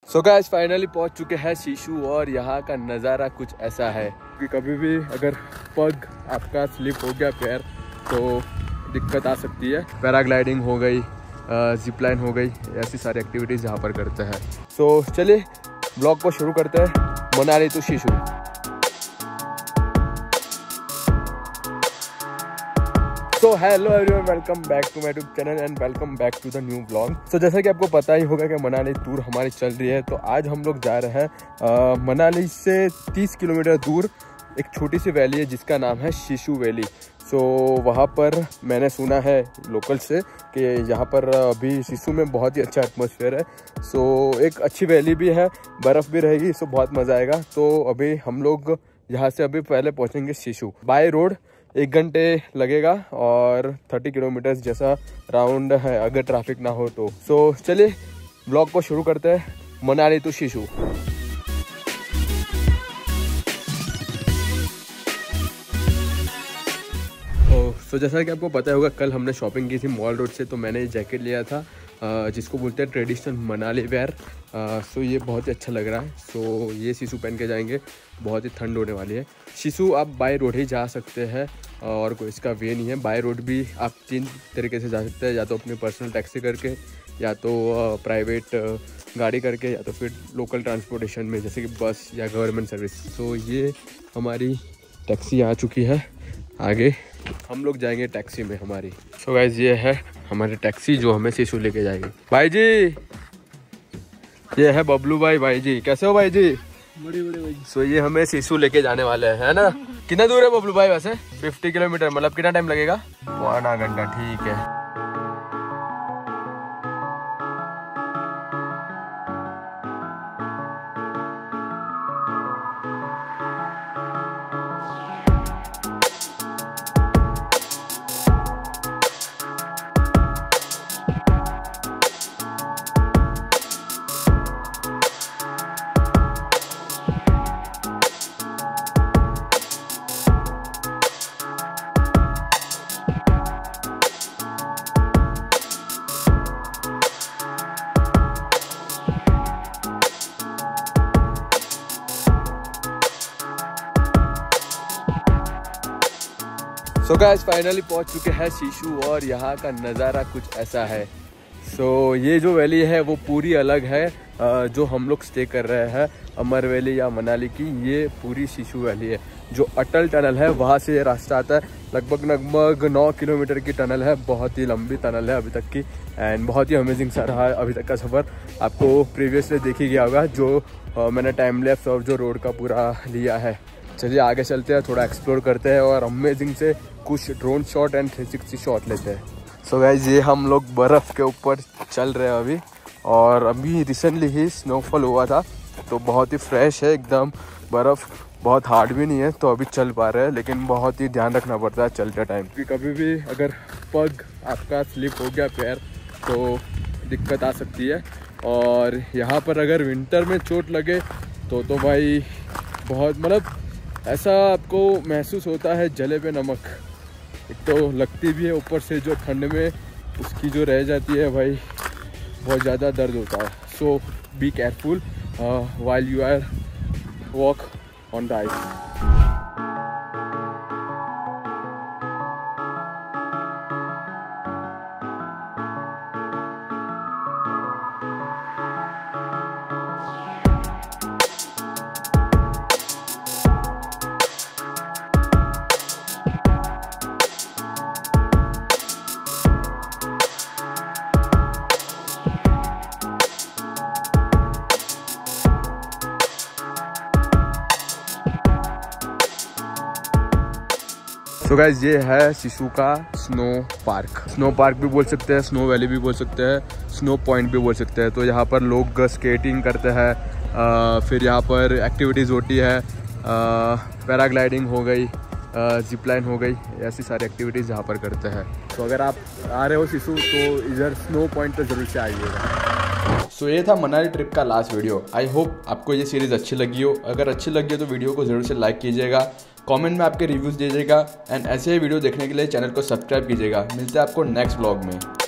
So guys finally पहुंच चुके हैं शिशु और यहाँ का नज़ारा कुछ ऐसा है कि कभी भी अगर पग आपका स्लिप हो गया पैर तो दिक्कत आ सकती है। पैराग्लाइडिंग हो गई, जिप लाइन हो गई, ऐसी सारी एक्टिविटीज़ यहाँ पर करते हैं। सो चलिए ब्लॉग को शुरू करते हैं, Manali to Sissu. So hello everyone, welcome back to my YouTube channel and welcome back to the new blog. So जैसा कि आपको पता ही होगा कि मनाली टूर हमारी चल रही है, तो आज हम लोग जा रहे हैं मनाली से 30 किलोमीटर दूर एक छोटी सी वैली है जिसका नाम है शिशु वैली। सो वहाँ पर मैंने सुना है लोकल से कि यहाँ पर अभी शिशु में बहुत ही अच्छा एटमॉस्फेयर है। सो एक अच्छी वैली भी है, बर्फ़ भी रहेगी, सो बहुत मज़ा आएगा। तो अभी हम लोग यहाँ से अभी पहले पहुँचेंगे शिशु। बाय रोड 1 घंटे लगेगा और 30 किलोमीटर जैसा राउंड है अगर ट्रैफिक ना हो तो। सो चलिए ब्लॉग को शुरू करते हैं, मनाली टू शिशु। सो जैसा कि आपको पता होगा कल हमने शॉपिंग की थी मॉल रोड से, तो मैंने ये जैकेट लिया था जिसको बोलते हैं ट्रेडिशनल मनाली वेयर। सो ये बहुत ही अच्छा लग रहा है। सो ये शिशु पहन के जाएंगे, बहुत ही ठंड होने वाली है। शिशु आप बाय रोड ही जा सकते हैं और कोई इसका वे नहीं है। बाय रोड भी आप 3 तरीके से जा सकते हैं, या तो अपनी पर्सनल टैक्सी करके, या तो प्राइवेट गाड़ी करके, या तो फिर लोकल ट्रांसपोर्टेशन में जैसे कि बस या गवर्नमेंट सर्विस। सो ये हमारी टैक्सी आ चुकी है, आगे हम लोग जाएंगे टैक्सी में हमारी। सो गाइस ये है हमारी टैक्सी जो हमें शिशु लेके जाएगी। भाई जी ये है बबलू भाई। भाई जी कैसे हो भाई जी? बड़े भाई। सो ये हमें शिशु लेके जाने वाले हैं, है ना? कितना दूर है बबलू भाई वैसे? 50 किलोमीटर, मतलब कितना टाइम लगेगा? 1 घंटा, ठीक है। सो गाइस फाइनली पहुंच चुके हैं शिशु और यहाँ का नज़ारा कुछ ऐसा है। सो ये जो वैली है वो पूरी अलग है। जो हम लोग स्टे कर रहे हैं अमर वैली या मनाली की, ये पूरी शिशु वैली है। जो अटल टनल है वहाँ से ये रास्ता आता है, लगभग 9 किलोमीटर की टनल है, बहुत ही लंबी टनल है अभी तक की, एंड बहुत ही अमेजिंग सा रहा है अभी तक का सफ़र। आपको प्रीवियसली देख ही गया होगा जो मैंने टाइम लैप्स और जो रोड का पूरा लिया है। चलिए आगे चलते हैं, थोड़ा एक्सप्लोर करते हैं और अमेजिंग से कुछ ड्रोन शॉट एंड 360 शॉट लेते हैं। सो गाइस ये हम लोग बर्फ़ के ऊपर चल रहे हैं अभी, और अभी रिसेंटली ही स्नोफॉल हुआ था, तो बहुत ही फ्रेश है एकदम। बर्फ़ बहुत हार्ड भी नहीं है, तो अभी चल पा रहे हैं, लेकिन बहुत ही ध्यान रखना पड़ता है चलते टाइम कि कभी भी अगर पग आपका स्लिप हो गया पैर तो दिक्कत आ सकती है। और यहाँ पर अगर विंटर में चोट लगे तो भाई बहुत, मतलब ऐसा आपको महसूस होता है जले पे नमक। एक तो लगती भी है, ऊपर से जो ठंड में उसकी जो रह जाती है भाई, बहुत ज़्यादा दर्द होता है। So be careful while you are walk on the ice. So guys ये है शिशु का स्नो पार्क। स्नो पार्क भी बोल सकते हैं, स्नो वैली भी बोल सकते हैं, स्नो पॉइंट भी बोल सकते हैं। तो यहाँ पर लोग स्केटिंग करते हैं, फिर यहाँ पर एक्टिविटीज़ होती है, पैराग्लाइडिंग हो गई, जिप लाइन हो गई, ऐसी सारी एक्टिविटीज़ यहाँ पर करते हैं। तो अगर आप आ रहे हो शिशु तो इधर स्नो पॉइंट पर ज़रूर से आइएगा। सो ये था मनाली ट्रिप का लास्ट वीडियो। आई होप आपको ये सीरीज़ अच्छी लगी हो। अगर अच्छी लगी हो तो वीडियो को ज़रूर से लाइक कीजिएगा, कमेंट में आपके रिव्यूज़ दीजिएगा, एंड ऐसे ही वीडियो देखने के लिए चैनल को सब्सक्राइब कीजिएगा। मिलते हैं आपको नेक्स्ट व्लॉग में।